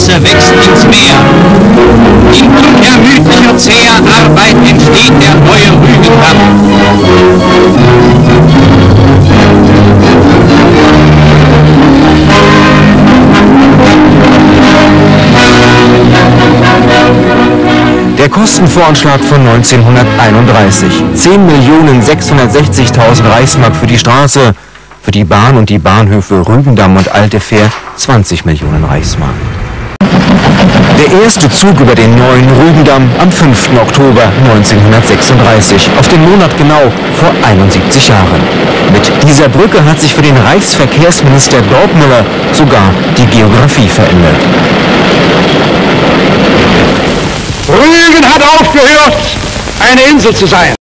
Wasser wächst ins Meer. In unermüdlicher zäher Arbeit entsteht der neue Rügendamm. Der Kostenvoranschlag von 1931. 10.660.000 Reichsmark für die Straße, für die Bahn und die Bahnhöfe Rügendamm und Altefähr 20 Millionen Reichsmark. Der erste Zug über den neuen Rügendamm am 5. Oktober 1936, auf den Monat genau vor 71 Jahren. Mit dieser Brücke hat sich für den Reichsverkehrsminister Dorpmüller sogar die Geografie verändert. Rügen hat aufgehört, eine Insel zu sein.